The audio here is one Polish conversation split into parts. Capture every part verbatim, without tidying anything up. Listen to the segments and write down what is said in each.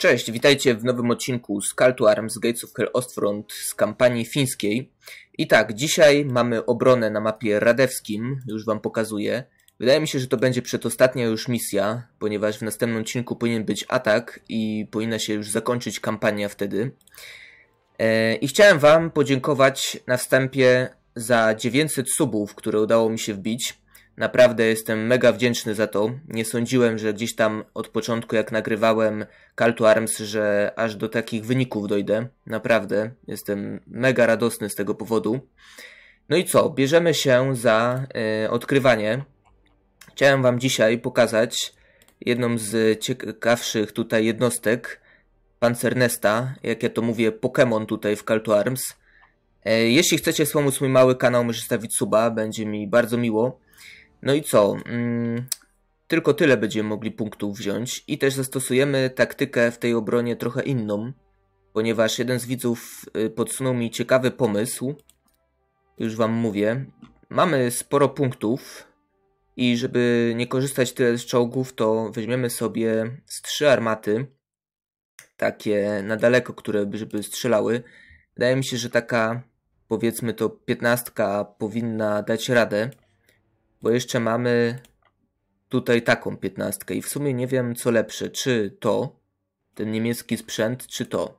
Cześć, witajcie w nowym odcinku z Call to Arms Gates of Hell Ostfront z kampanii fińskiej. I tak, dzisiaj mamy obronę na mapie Radewskim, już wam pokazuję. Wydaje mi się, że to będzie przedostatnia już misja, ponieważ w następnym odcinku powinien być atak i powinna się już zakończyć kampania wtedy. E, I chciałem wam podziękować na wstępie za dziewięćset subów, które udało mi się wbić. Naprawdę jestem mega wdzięczny za to. Nie sądziłem, że gdzieś tam od początku jak nagrywałem Call to Arms, że aż do takich wyników dojdę. Naprawdę jestem mega radosny z tego powodu. No i co? Bierzemy się za y, odkrywanie. Chciałem wam dzisiaj pokazać jedną z ciekawszych tutaj jednostek Pancernesta, jak ja to mówię, Pokémon tutaj w Call to Arms. Y, jeśli chcecie wspomóc mój mały kanał, możecie stawić suba, będzie mi bardzo miło. No i co? Hmm, tylko tyle będziemy mogli punktów wziąć i też zastosujemy taktykę w tej obronie trochę inną, ponieważ jeden z widzów podsunął mi ciekawy pomysł. Już wam mówię. Mamy sporo punktów i żeby nie korzystać tyle z czołgów, to weźmiemy sobie z trzy armaty, takie na daleko, które żeby strzelały. Wydaje mi się, że taka, powiedzmy to piętnastka powinna dać radę. Bo jeszcze mamy tutaj taką piętnastkę i w sumie nie wiem co lepsze, czy to, ten niemiecki sprzęt, czy to.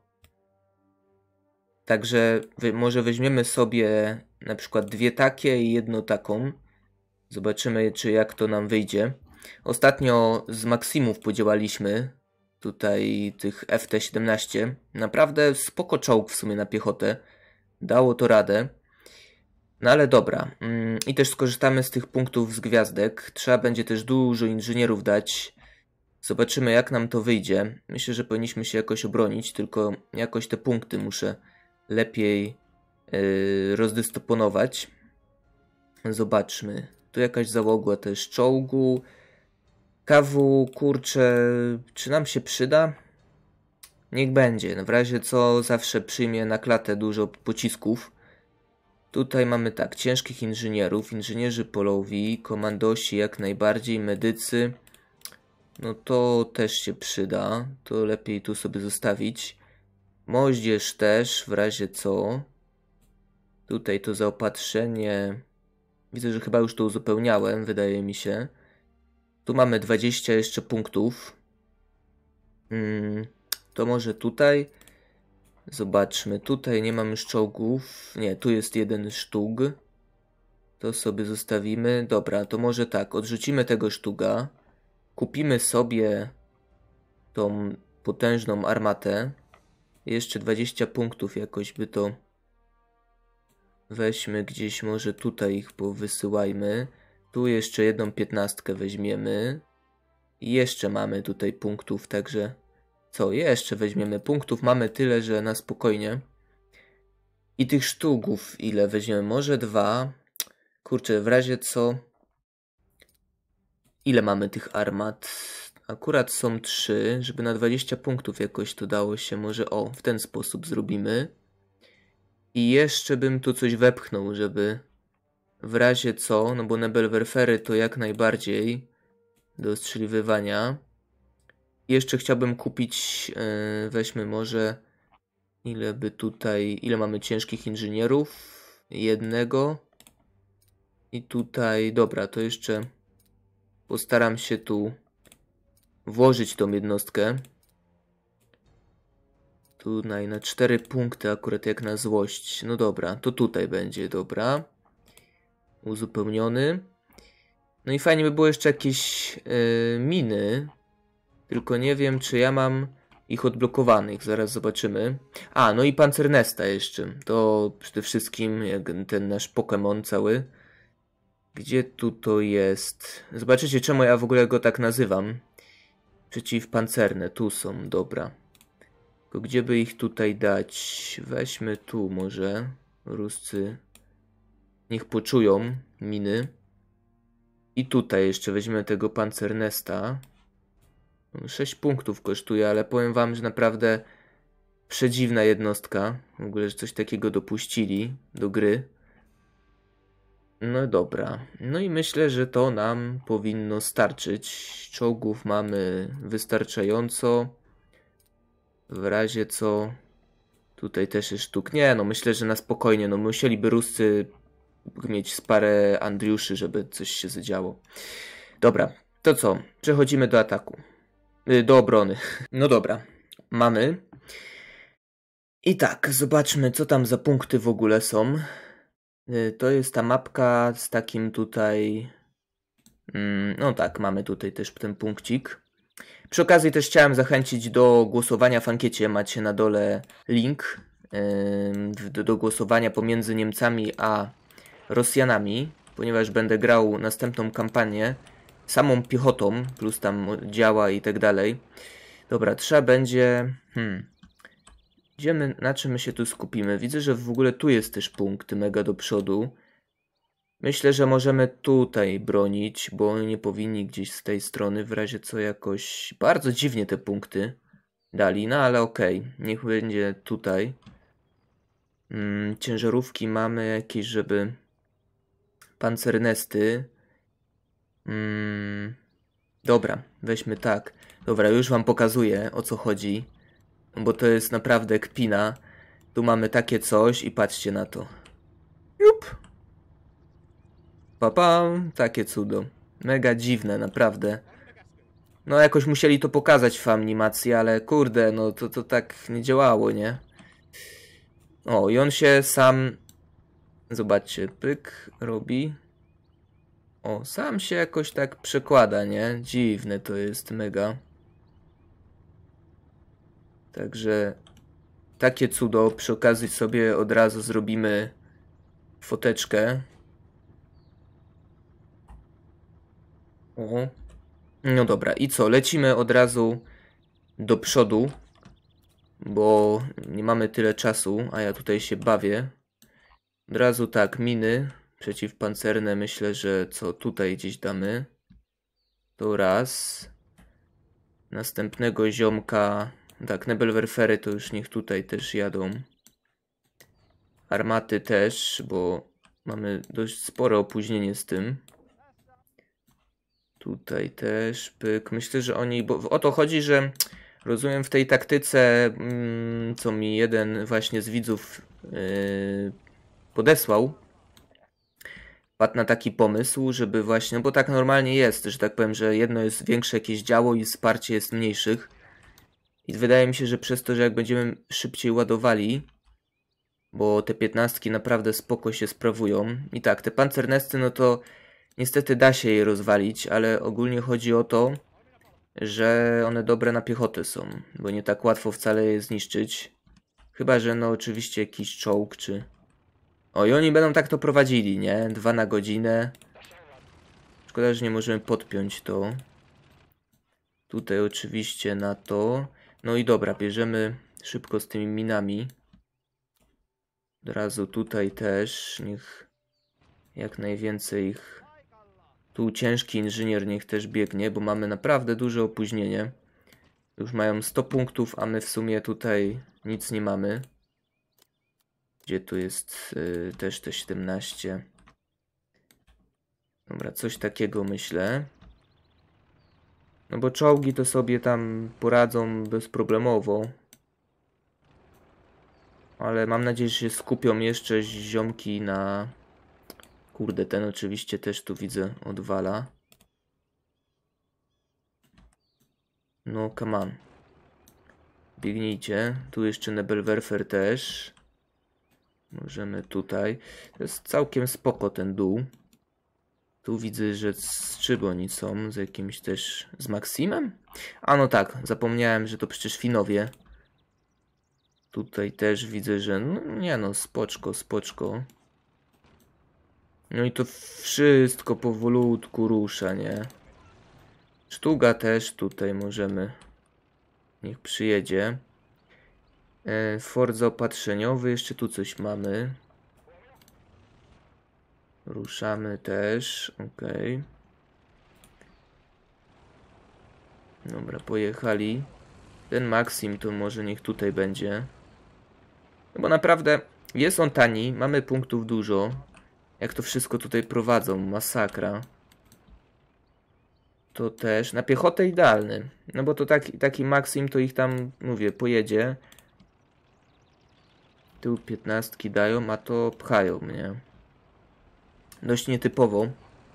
Także może weźmiemy sobie na przykład dwie takie i jedną taką. Zobaczymy, czy jak to nam wyjdzie. Ostatnio z Maksimów podziałaliśmy tutaj tych F T siedemnaście. Naprawdę spoko czołg w sumie na piechotę. Dało to radę. No ale dobra, i też skorzystamy z tych punktów z gwiazdek. Trzeba będzie też dużo inżynierów dać. Zobaczymy jak nam to wyjdzie. Myślę, że powinniśmy się jakoś obronić, tylko jakoś te punkty muszę lepiej yy, rozdysponować. Zobaczmy. Tu jakaś załogła też czołgu. K W, kurczę, czy nam się przyda? Niech będzie. W razie co zawsze przyjmie na klatę dużo pocisków. Tutaj mamy tak, ciężkich inżynierów, inżynierzy polowi, komandosi jak najbardziej, medycy. No to też się przyda, to lepiej tu sobie zostawić. Moździerz też, w razie co. Tutaj to zaopatrzenie, widzę, że chyba już to uzupełniałem, wydaje mi się. Tu mamy dwadzieścia jeszcze punktów. Hmm, to może tutaj... Zobaczmy, tutaj nie mam już czołgów. Nie, tu jest jeden sztug. To sobie zostawimy. Dobra, to może tak, odrzucimy tego sztuga. Kupimy sobie tą potężną armatę. Jeszcze dwadzieścia punktów jakoś by to... Weźmy gdzieś, może tutaj ich powysyłajmy. Tu jeszcze jedną piętnastkę weźmiemy. I jeszcze mamy tutaj punktów, także... Co, jeszcze weźmiemy punktów, mamy tyle, że na spokojnie. I tych sztugów ile weźmiemy? Może dwa. Kurczę, w razie co... Ile mamy tych armat? Akurat są trzy, żeby na dwadzieścia punktów jakoś to dało się. Może o, w ten sposób zrobimy. I jeszcze bym tu coś wepchnął, żeby... W razie co, no bo Nebelwerfery to jak najbardziej do ostrzeliwywania. Jeszcze chciałbym kupić, yy, weźmy może, ile by tutaj, ile mamy ciężkich inżynierów? Jednego. I tutaj, dobra, to jeszcze postaram się tu włożyć tą jednostkę. Tutaj na cztery punkty, akurat jak na złość. No dobra, to tutaj będzie, dobra. Uzupełniony. No i fajnie by było jeszcze jakieś yy, miny. Tylko nie wiem, czy ja mam ich odblokowanych. Zaraz zobaczymy. A, no i Pancernesta jeszcze. To przede wszystkim jak ten nasz Pokémon cały. Gdzie tu to jest? Zobaczycie, czemu ja w ogóle go tak nazywam. Przeciwpancerne. Tu są, dobra. Tylko gdzie by ich tutaj dać? Weźmy tu może. Ruscy niech poczują miny. I tutaj jeszcze weźmiemy tego Pancernesta. sześć punktów kosztuje, ale powiem wam, że naprawdę przedziwna jednostka. W ogóle, że coś takiego dopuścili do gry. No dobra. No i myślę, że to nam powinno starczyć. Czołgów mamy wystarczająco. W razie co... Tutaj też jest sztuk. Nie, no myślę, że na spokojnie. No musieliby Ruscy mieć z parę Andriuszy, żeby coś się zadziało. Dobra, to co? Przechodzimy do ataku. Do obrony. No dobra, mamy. I tak, zobaczmy, co tam za punkty w ogóle są. To jest ta mapka z takim tutaj... No tak, mamy tutaj też ten punkcik. Przy okazji też chciałem zachęcić do głosowania w ankiecie. Macie na dole link do, do głosowania pomiędzy Niemcami a Rosjanami, ponieważ będę grał następną kampanię samą piechotą, plus tam działa i tak dalej. Dobra, trzeba będzie... Hmm, idziemy, na czym my się tu skupimy? Widzę, że w ogóle tu jest też punkt mega do przodu. Myślę, że możemy tutaj bronić, bo oni nie powinni gdzieś z tej strony, w razie co jakoś... Bardzo dziwnie te punkty dali, no ale okej, okay. Niech będzie tutaj. Hmm, ciężarówki mamy jakieś, żeby... Pancernesty. Hmm, dobra, weźmy tak. Dobra, już wam pokazuję, o co chodzi, bo to jest naprawdę kpina. Tu mamy takie coś i patrzcie na to. Jup. Papam, takie cudo. Mega dziwne, naprawdę. No jakoś musieli to pokazać w animacji, ale kurde, no to, to tak nie działało, nie? O, i on się sam... Zobaczcie, pyk robi. O, sam się jakoś tak przekłada, nie? Dziwne to jest, mega. Także takie cudo. Przy okazji sobie od razu zrobimy foteczkę. O. No dobra, i co? Lecimy od razu do przodu, bo nie mamy tyle czasu, a ja tutaj się bawię. Od razu tak, miny przeciwpancerne, myślę, że co tutaj gdzieś damy. To raz. Następnego ziomka, tak, Nebelwerfery to już niech tutaj też jadą. Armaty też, bo mamy dość spore opóźnienie z tym. Tutaj też, pyk. Myślę, że oni, bo o to chodzi, że rozumiem w tej taktyce, mm, co mi jeden właśnie z widzów yy, podesłał, padł na taki pomysł, żeby właśnie, no bo tak normalnie jest, że tak powiem, że jedno jest większe jakieś działo i wsparcie jest mniejszych. I wydaje mi się, że przez to, że jak będziemy szybciej ładowali, bo te piętnastki naprawdę spoko się sprawują. I tak, te pancernesty, no to niestety da się je rozwalić, ale ogólnie chodzi o to, że one dobre na piechotę są, bo nie tak łatwo wcale je zniszczyć. Chyba że no oczywiście jakiś czołg czy... O, i oni będą tak to prowadzili, nie? Dwa na godzinę. Szkoda, że nie możemy podpiąć to. Tutaj oczywiście na to. No i dobra, bierzemy szybko z tymi minami. Od razu tutaj też. Niech jak najwięcej ich... Tu ciężki inżynier niech też biegnie, bo mamy naprawdę duże opóźnienie. Już mają sto punktów, a my w sumie tutaj nic nie mamy. Gdzie tu jest yy, też te siedemnaście. Dobra, coś takiego myślę. No bo czołgi to sobie tam poradzą bezproblemowo. Ale mam nadzieję, że się skupią jeszcze ziomki na... Kurde, ten oczywiście też tu widzę odwala. No, come on. Biegnijcie. Tu jeszcze Nebelwerfer też. Możemy tutaj. To jest całkiem spoko ten dół. Tu widzę, że z czym oni są? Z jakimś też... Z Maksimem? A no tak, zapomniałem, że to przecież Finowie. Tutaj też widzę, że... No nie no, spoczko, spoczko. No i to wszystko powolutku rusza, nie? Sztuga też tutaj możemy. Niech przyjedzie. E, fort zaopatrzeniowy, jeszcze tu coś mamy. Ruszamy też, ok. Dobra, pojechali. Ten Maxim to może niech tutaj będzie. No bo naprawdę jest on tani, mamy punktów dużo. Jak to wszystko tutaj prowadzą, masakra. To też, na piechotę idealny. No bo to taki, taki Maxim to ich tam, mówię, pojedzie. Tu piętnastki dają, a to pchają mnie. Dość nietypowo.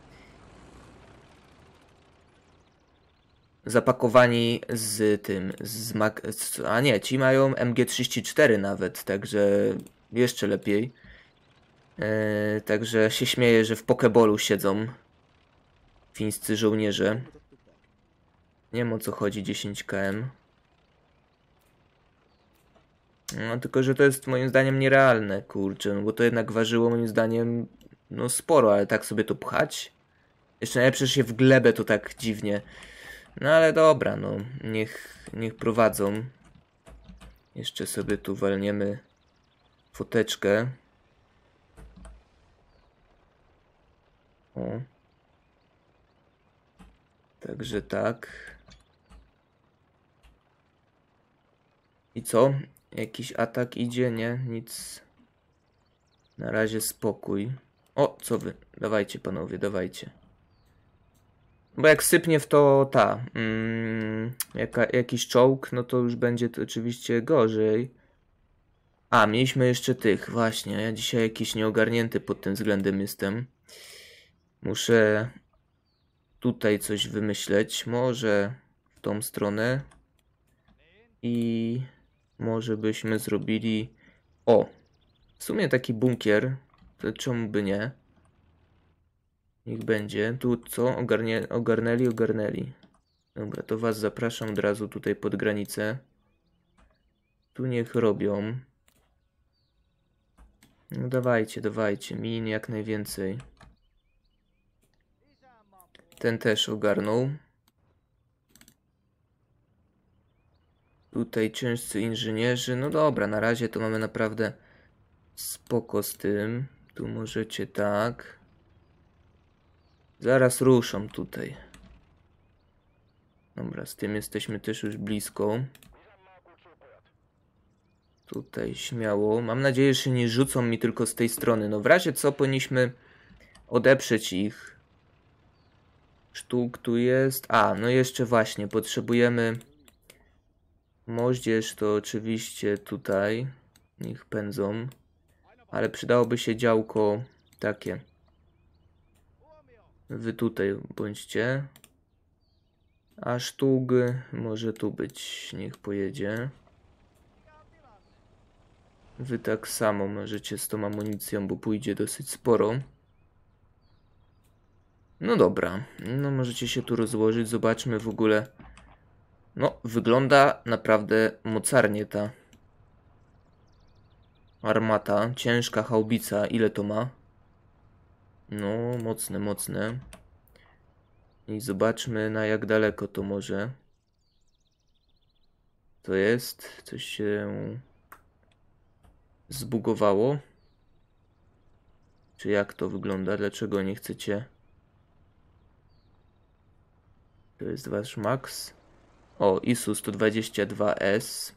Zapakowani z tym, z Mac... A nie, ci mają M G trzydzieści cztery nawet, także jeszcze lepiej. Eee, także się śmieję, że w Pokeballu siedzą fińscy żołnierze. Nie wiem, o co chodzi dziesięć kilometrów. No tylko, że to jest moim zdaniem nierealne, kurczę, no bo to jednak ważyło moim zdaniem no sporo, ale tak sobie to pchać. Jeszcze najlepsze się w glebę to tak dziwnie. No ale dobra, no niech, niech prowadzą. Jeszcze sobie tu walniemy foteczkę. O. Także tak. I co? Jakiś atak idzie? Nie? Nic. Na razie spokój. O, co wy? Dawajcie panowie, dawajcie. Bo jak sypnie w to ta mm, jaka, jakiś czołg, no to już będzie to oczywiście gorzej. A, mieliśmy jeszcze tych, właśnie. Ja dzisiaj jakiś nieogarnięty pod tym względem jestem. Muszę tutaj coś wymyśleć. Może w tą stronę. I może byśmy zrobili... O! W sumie taki bunkier. To czemu by nie? Niech będzie. Tu co? Ogarnie, ogarnęli, ogarnęli. Dobra, to was zapraszam od razu tutaj pod granicę. Tu niech robią. No dawajcie, dawajcie. Min jak najwięcej. Ten też ogarnął. Tutaj ciężcy inżynierzy. No dobra, na razie to mamy naprawdę spoko z tym. Tu możecie tak. Zaraz ruszam tutaj. Dobra, z tym jesteśmy też już blisko. Tutaj śmiało. Mam nadzieję, że nie rzucą mi tylko z tej strony. No w razie co powinniśmy odeprzeć ich. Sztuk tu jest. A, no jeszcze właśnie potrzebujemy moździerz, to oczywiście tutaj. Niech pędzą. Ale przydałoby się działko takie. Wy tutaj bądźcie. A sztug może tu być. Niech pojedzie. Wy tak samo możecie z tą amunicją, bo pójdzie dosyć sporo. No dobra. No możecie się tu rozłożyć. Zobaczmy w ogóle. No, wygląda naprawdę mocarnie ta armata. Ciężka haubica. Ile to ma? No, mocne, mocne. I zobaczmy, na jak daleko to może. To jest. Coś się zbugowało. Czy jak to wygląda? Dlaczego nie chcecie? To jest wasz max. O, I S U sto dwadzieścia dwa S.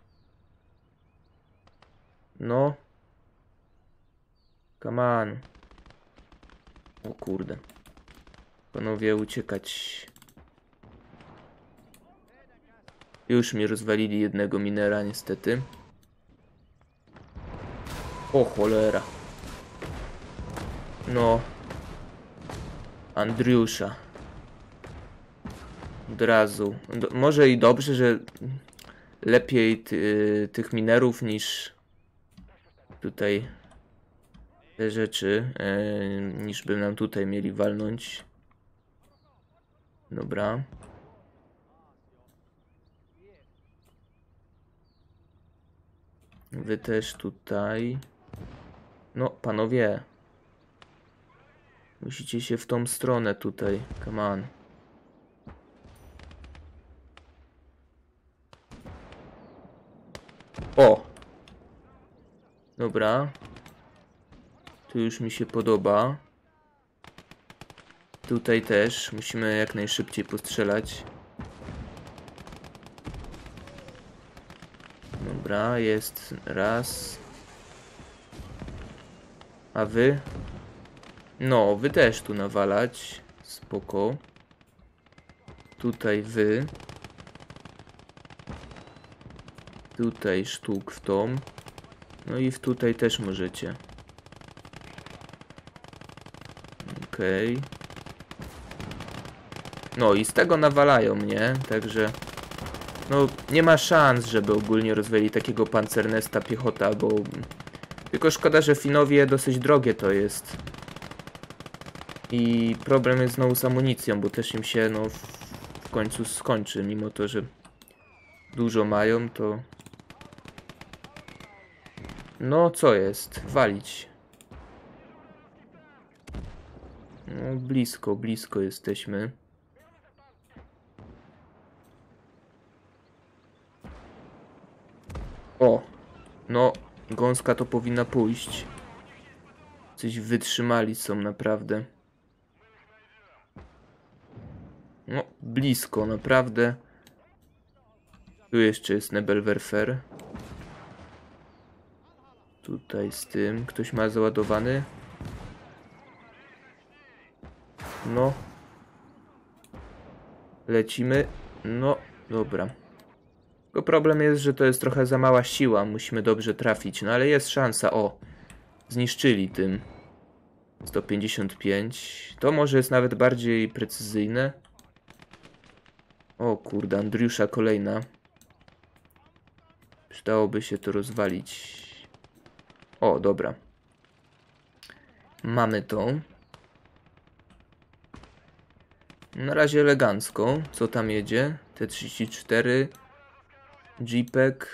No. Come on. O kurde. Panowie, uciekać. Już mi rozwalili jednego minera, niestety. O cholera. No. Andriusza. Od razu. Do, może i dobrze, że lepiej ty, tych minerów niż tutaj te rzeczy, e, niż by nam tutaj mieli walnąć. Dobra. Wy też tutaj. No, panowie. Musicie się w tą stronę tutaj. Come on. O! Dobra. Tu już mi się podoba. Tutaj też. Musimy jak najszybciej postrzelać. Dobra, jest raz. A wy? No, wy też tu nawalać. Spoko. Tutaj wy. Tutaj sztuk w tą. No i w tutaj też możecie. Okej. Okay. No i z tego nawalają mnie, także... No nie ma szans, żeby ogólnie rozwijali takiego pancernesta piechota, bo... Tylko szkoda, że Finowie dosyć drogie to jest. I problem jest znowu z amunicją, bo też im się no w końcu skończy, mimo to, że dużo mają, to... No co jest? Walić. No blisko, blisko jesteśmy. O! No, gąska to powinna pójść. Coś wytrzymali są naprawdę. No, blisko, naprawdę. Tu jeszcze jest Nebelwerfer. Tutaj z tym. Ktoś ma załadowany? No. Lecimy. No, dobra. Tylko problem jest, że to jest trochę za mała siła. Musimy dobrze trafić. No ale jest szansa. O! Zniszczyli tym. sto pięćdziesiąt pięć. To może jest nawet bardziej precyzyjne. O kurde, Andriusza kolejna. Przydałoby się to rozwalić. O, dobra. Mamy to. Na razie elegancko. Co tam jedzie? T trzydzieści cztery. Jeepek.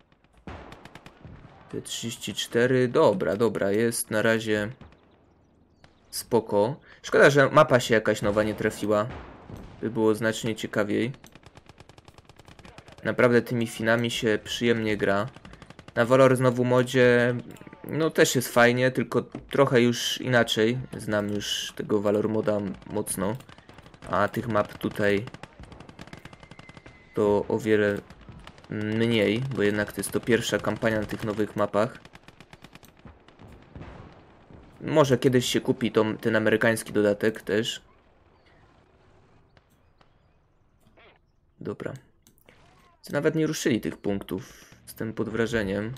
T trzydzieści cztery. Dobra, dobra. Jest na razie spoko. Szkoda, że mapa się jakaś nowa nie trafiła. By było znacznie ciekawiej. Naprawdę tymi Finami się przyjemnie gra. Na Valor znowu modzie no też jest fajnie, tylko trochę już inaczej. Znam już tego Valor moda mocno. A tych map tutaj to o wiele mniej, bo jednak to jest to pierwsza kampania na tych nowych mapach. Może kiedyś się kupi to, ten amerykański dodatek też. Dobra. Nawet nie ruszyli tych punktów. Jestem pod wrażeniem.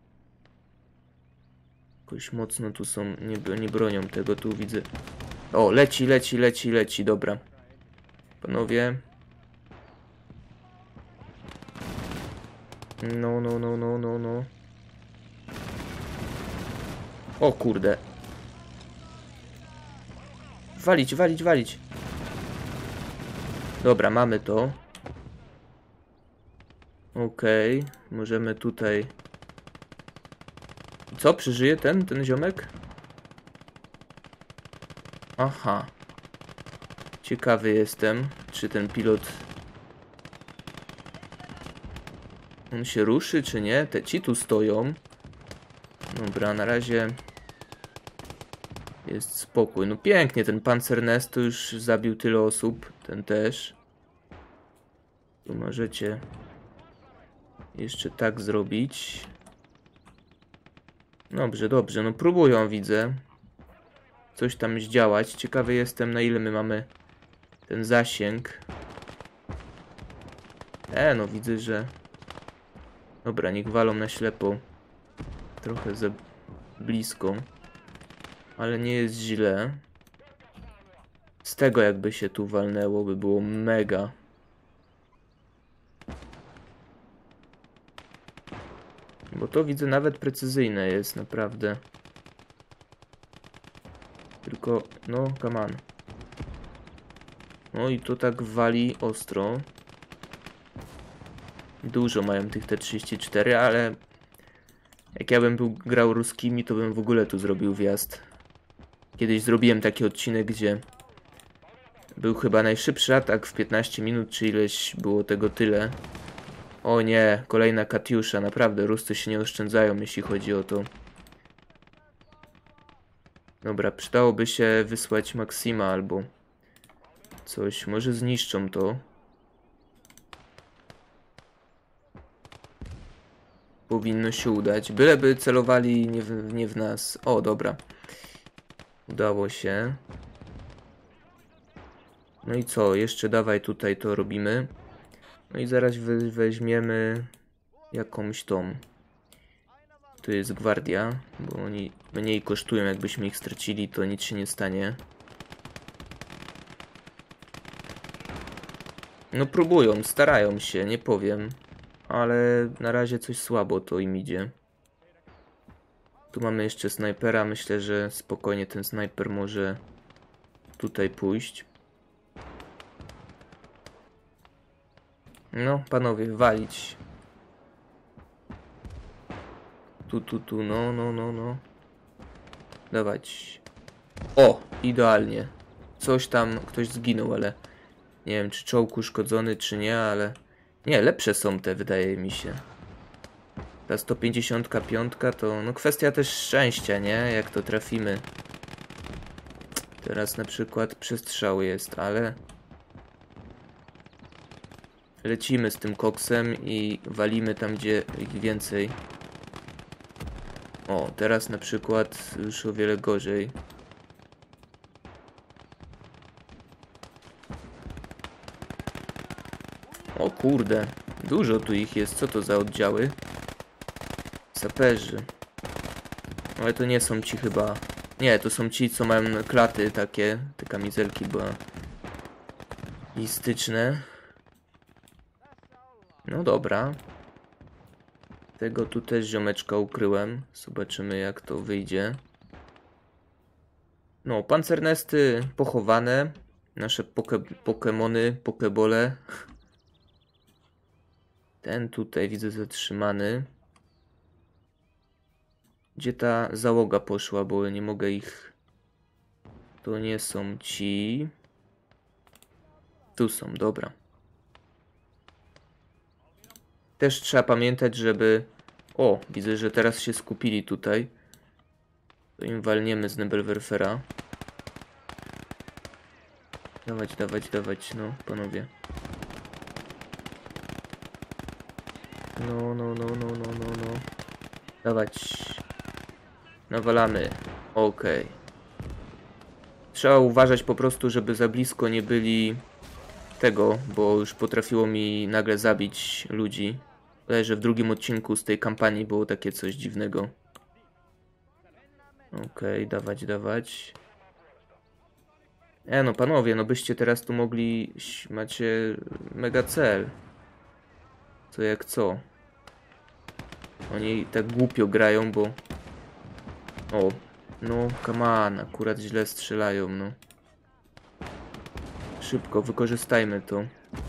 Jakoś mocno tu są, nie, nie bronią tego, tu widzę. O, leci, leci, leci, leci, dobra. Panowie. No, no, no, no, no, no. O kurde. Walić, walić, walić. Dobra, mamy to. Okej, okay. Możemy tutaj... Co? Przeżyje ten, ten ziomek? Aha. Ciekawy jestem, czy ten pilot... On się ruszy, czy nie? Te ci tu stoją. Dobra, na razie... Jest spokój. No pięknie, ten Pancernest to już zabił tyle osób. Ten też. Tu możecie... Jeszcze tak zrobić. Dobrze, dobrze. No próbują, widzę. Coś tam zdziałać. Ciekawy jestem, na ile my mamy ten zasięg. E, no widzę, że... Dobra, niech walą na ślepo. Trochę za blisko. Ale nie jest źle. Z tego jakby się tu walnęło, by było mega. Bo to widzę nawet precyzyjne jest, naprawdę. Tylko, no, come on. No i to tak wali ostro. Dużo mają tych T trzydzieści cztery, ale... Jak ja bym był grał ruskimi, to bym w ogóle tu zrobił wjazd. Kiedyś zrobiłem taki odcinek, gdzie... Był chyba najszybszy atak w piętnaście minut, czy ileś było tego tyle. O nie, kolejna Katiusza. Naprawdę, Ruscy się nie oszczędzają, jeśli chodzi o to. Dobra, przydałoby się wysłać Maksima albo coś. Może zniszczą to. Powinno się udać. Byleby celowali nie w, nie w nas. O, dobra. Udało się. No i co? Jeszcze dawaj tutaj to robimy. No i zaraz we, weźmiemy jakąś tą. Tu jest gwardia, bo oni mniej kosztują, jakbyśmy ich stracili, to nic się nie stanie. No próbują, starają się, nie powiem. Ale na razie coś słabo to im idzie. Tu mamy jeszcze snajpera, myślę, że spokojnie ten snajper może tutaj pójść. No, panowie, walić. Tu, tu, tu, no, no, no, no. Dawać. O, idealnie. Coś tam, ktoś zginął, ale nie wiem, czy czołg uszkodzony, czy nie, ale nie, lepsze są te, wydaje mi się. Ta sto pięćdziesiąt pięć to, no kwestia też szczęścia, nie? Jak to trafimy. Teraz na przykład przestrzał jest, ale lecimy z tym koksem i walimy tam, gdzie ich więcej. O, teraz na przykład już o wiele gorzej. O kurde, dużo tu ich jest. Co to za oddziały? Saperzy. Ale to nie są ci chyba... Nie, to są ci, co mają klaty takie. Te kamizelki balistyczne. No dobra. Tego tu też ziomeczka ukryłem. Zobaczymy, jak to wyjdzie. No, pancernesty pochowane. Nasze poke pokemony, pokebole. Ten tutaj widzę zatrzymany. Gdzie ta załoga poszła, bo nie mogę ich... To nie są ci. Tu są, dobra. Też trzeba pamiętać, żeby... O, widzę, że teraz się skupili tutaj. To im walniemy z Nebelwerfera. Dawać, dawać, dawać, no, panowie. No, no, no, no, no, no, no. Dawać. Nawalamy. Okej. Okay. Trzeba uważać po prostu, żeby za blisko nie byli tego, bo już potrafiło mi nagle zabić ludzi. Wydaje, że w drugim odcinku z tej kampanii było takie coś dziwnego. Okej, okay, dawać, dawać. E no panowie, no byście teraz tu mogli... Macie mega cel. Co jak co. Oni tak głupio grają, bo... O, no come on, akurat źle strzelają, no. Szybko, wykorzystajmy to.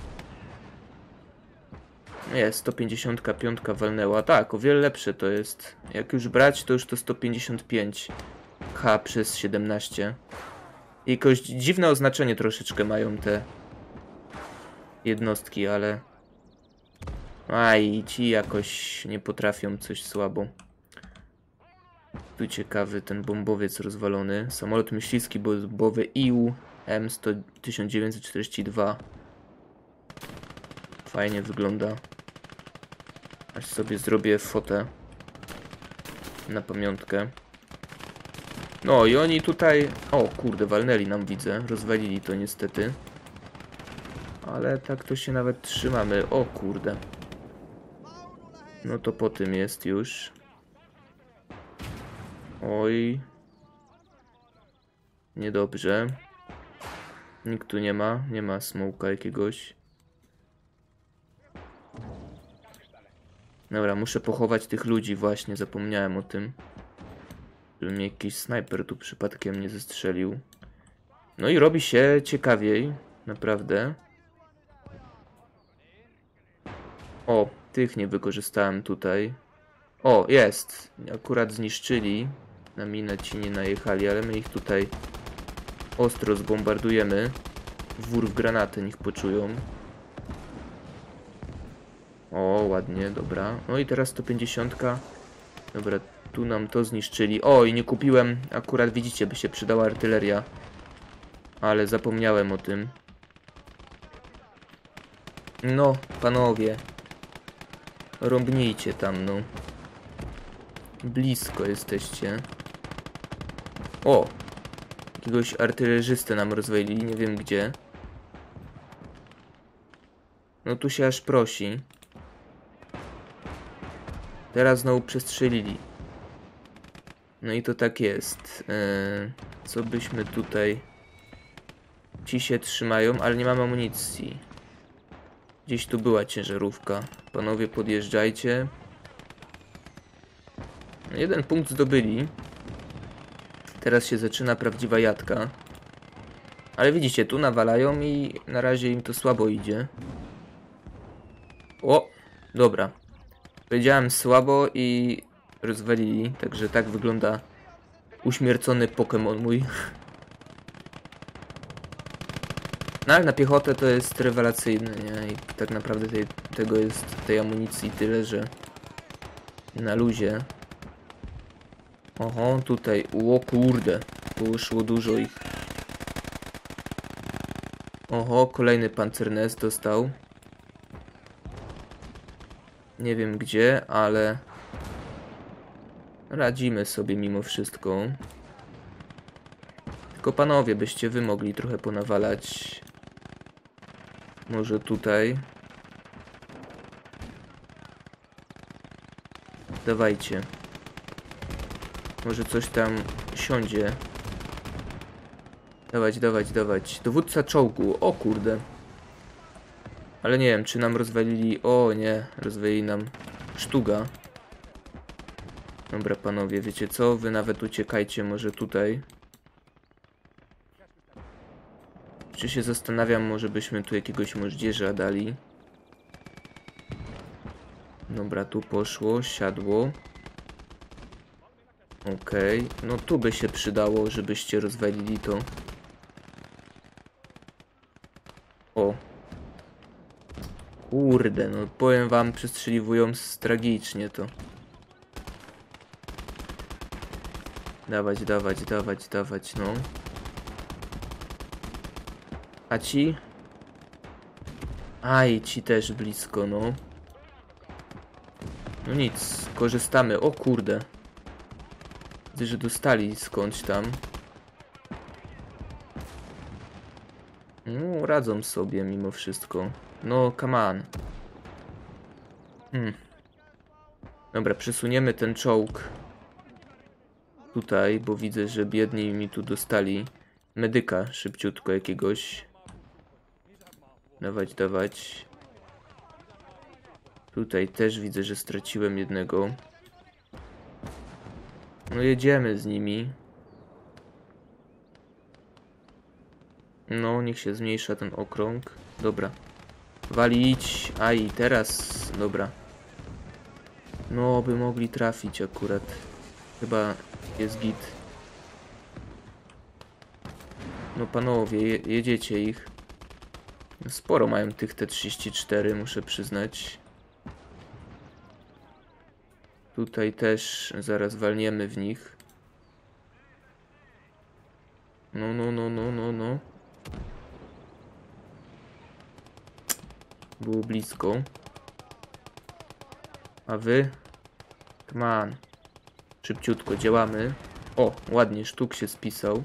Jest, sto pięćdziesiąt pięć walnęła. Tak, o wiele lepsze to jest. Jak już brać, to już to sto pięćdziesiąt pięć H przez siedemnaście. I jakoś dziwne oznaczenie troszeczkę mają te jednostki, ale... Aj, ci jakoś nie potrafią, coś słabo. Tu ciekawy ten bombowiec rozwalony. Samolot myśliwski bombowy I U M tysiąc dziewięćset czterdzieści dwa. Fajnie wygląda. Aż sobie zrobię fotę na pamiątkę. No i oni tutaj... O kurde, walnęli nam, widzę. Rozwalili to niestety. Ale tak to się nawet trzymamy. O kurde. No to po tym jest już. Oj. Niedobrze. Nikt tu nie ma. Nie ma smoka jakiegoś. Dobra, muszę pochować tych ludzi właśnie. Zapomniałem o tym. Żeby mnie jakiś snajper tu przypadkiem nie zestrzelił. No i robi się ciekawiej. Naprawdę. O, tych nie wykorzystałem tutaj. O, jest. Akurat zniszczyli. Na minę ci nie najechali, ale my ich tutaj ostro zbombardujemy. Wór w granaty, niech poczują. O, ładnie, dobra. No i teraz sto pięćdziesiąt. Dobra, tu nam to zniszczyli. O, i nie kupiłem. Akurat widzicie, by się przydała artyleria. Ale zapomniałem o tym. No, panowie. Rąbnijcie tam, no. Blisko jesteście. O! Jakiegoś artylerzystę nam rozwalili, nie wiem gdzie. No tu się aż prosi. teraz znowu przestrzelili. No i to tak jest. Eee, co byśmy tutaj... Ci się trzymają, ale nie mamy amunicji. Gdzieś tu była ciężarówka. Panowie, podjeżdżajcie. Jeden punkt zdobyli. Teraz się zaczyna prawdziwa jadka. Ale widzicie, tu nawalają i na razie im to słabo idzie. O! Dobra. Powiedziałem słabo i rozwalili. Także tak wygląda uśmiercony Pokémon mój. No ale na piechotę to jest rewelacyjne, nie? I tak naprawdę tej, tego jest, tej amunicji tyle, że na luzie. Oho, tutaj, o kurde, poszło dużo ich. Oho, kolejny pancernest dostał. Nie wiem gdzie, ale radzimy sobie mimo wszystko. Tylko panowie, byście wy mogli trochę ponawalać. Może tutaj. Dawajcie. Może coś tam siądzie. Dawać, dawać, dawać. Dowódca czołgu. O kurde. Ale nie wiem, czy nam rozwalili... O nie, rozwalili nam sztuga. Dobra panowie, wiecie co? Wy nawet uciekajcie może tutaj. Czy się zastanawiam, może byśmy tu jakiegoś moździerza dali. Dobra, tu poszło, siadło. Okej, okay. No tu by się przydało, żebyście rozwalili to. O. Kurde, no powiem wam, przestrzeliwują tragicznie to. Dawać, dawać, dawać, dawać, no. A ci? Aj, ci też blisko, no. No nic, korzystamy. O kurde. Widzę, że dostali skądś tam. No, radzą sobie mimo wszystko. No, come on. Hmm. Dobra, przesuniemy ten czołg tutaj, bo widzę, że biedni mi tu dostali medyka szybciutko jakiegoś. Dawać, dawać. Tutaj też widzę, że straciłem jednego. No jedziemy z nimi. No, niech się zmniejsza ten okrąg. Dobra. Walić. A i teraz. Dobra. No, by mogli trafić akurat. Chyba jest git. No panowie, je jedziecie ich. Sporo mają tych T trzydzieści cztery, muszę przyznać. Tutaj też zaraz walniemy w nich. No, no, no, no, no, no. Było blisko. A wy? Come on. Szybciutko działamy. O, ładnie, sztuk się spisał.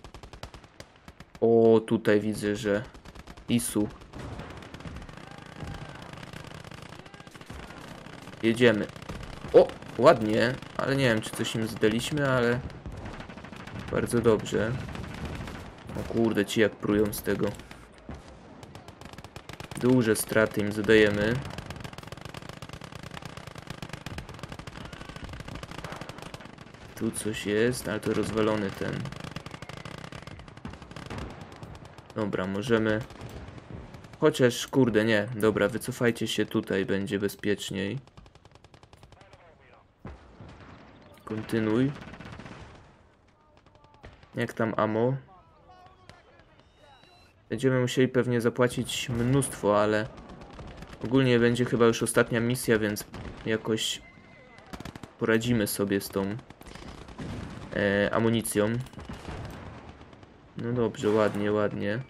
O, tutaj widzę, że Isu. Jedziemy. O, ładnie, ale nie wiem, czy coś im zdaliśmy, ale bardzo dobrze. O kurde, ci jak prują z tego. Duże straty im zadajemy. Tu coś jest, ale to rozwalony ten. Dobra, możemy... Chociaż, kurde, nie. Dobra, wycofajcie się tutaj, będzie bezpieczniej. Kontynuuj. Jak tam ammo? Będziemy musieli pewnie zapłacić mnóstwo, ale ogólnie będzie chyba już ostatnia misja, więc jakoś poradzimy sobie z tą e, amunicją. No dobrze, ładnie, ładnie.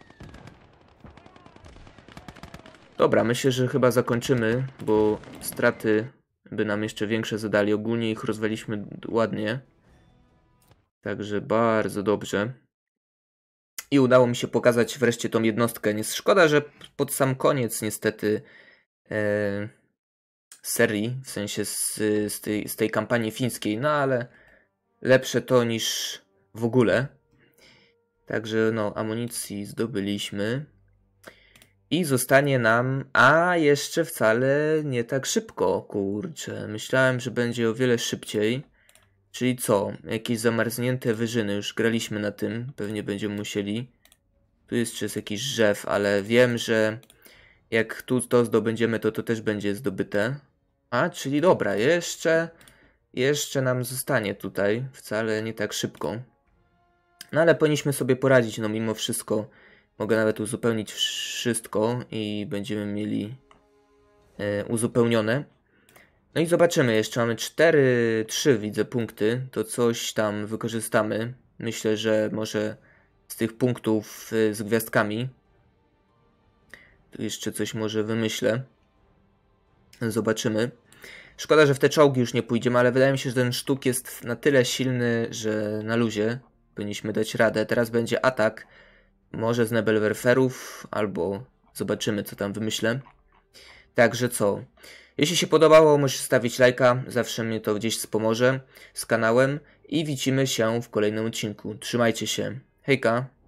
Dobra, myślę, że chyba zakończymy, bo straty by nam jeszcze większe zadali. Ogólnie ich rozwaliśmy ładnie. Także bardzo dobrze. I udało mi się pokazać wreszcie tą jednostkę. Nie szkoda, że pod sam koniec niestety e, serii, w sensie z, z, tej, z tej kampanii fińskiej, no ale lepsze to niż w ogóle. Także no, amunicji zdobyliśmy. I zostanie nam, a jeszcze wcale nie tak szybko, kurczę. Myślałem, że będzie o wiele szybciej. Czyli co? Jakieś zamarznięte wyżyny, już graliśmy na tym, pewnie będziemy musieli. Tu jeszcze jest jakiś drzew, ale wiem, że jak tu to zdobędziemy, to to też będzie zdobyte. A, czyli dobra, jeszcze, jeszcze nam zostanie tutaj, wcale nie tak szybko. No ale powinniśmy sobie poradzić, no mimo wszystko. Mogę nawet uzupełnić wszystko i będziemy mieli e, uzupełnione. No i zobaczymy, jeszcze mamy cztery, trzy widzę punkty, to coś tam wykorzystamy. Myślę, że może z tych punktów e, z gwiazdkami. Tu jeszcze coś może wymyślę. Zobaczymy. Szkoda, że w te czołgi już nie pójdziemy, ale wydaje mi się, że ten sztuk jest na tyle silny, że na luzie powinniśmy dać radę. Teraz będzie atak. Może z Nebelwerferów, albo zobaczymy, co tam wymyślę. Także co? Jeśli się podobało, możesz stawić lajka, zawsze mnie to gdzieś wspomoże z kanałem. I widzimy się w kolejnym odcinku. Trzymajcie się. Hejka!